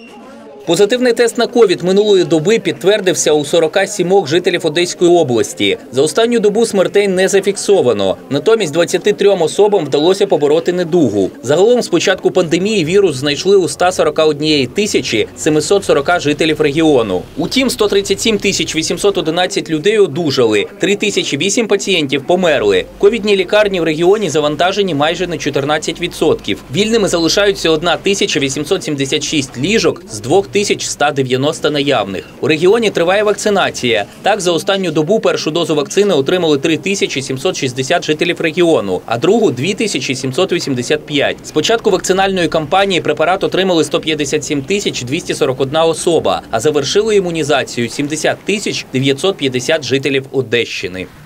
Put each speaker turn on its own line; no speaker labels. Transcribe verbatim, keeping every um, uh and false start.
Позитивний тест на ковід минулої доби підтвердився у сорока сімох жителів Одеської області. За останню добу смертей не зафіксовано. Натомість двадцяти трьом особам вдалося побороти недугу. Загалом з початку пандемії вірус знайшли у ста сорока одній тисячі семисот сорока жителів регіону. Утім, сто тридцять сім тисяч вісімсот одинадцять людей одужали, три тисячі вісім пацієнтів померли. Ковідні лікарні в регіоні завантажені майже на чотирнадцять відсотків. Вільними залишаються одна тисяча вісімсот сімдесят шість ліжок з двох тисяч ста дев'яноста наявних. У регіоні триває вакцинація. Так, за останню добу першу дозу вакцини отримали три тисячі сімсот шістдесят жителів регіону, а другу – дві тисячі сімсот вісімдесят п'ять. З початку вакцинальної кампанії препарат отримали сто п'ятдесят сім тисяч двісті сорок одна особа, а завершили імунізацію сімдесят тисяч дев'ятсот п'ятдесят жителів Одещини.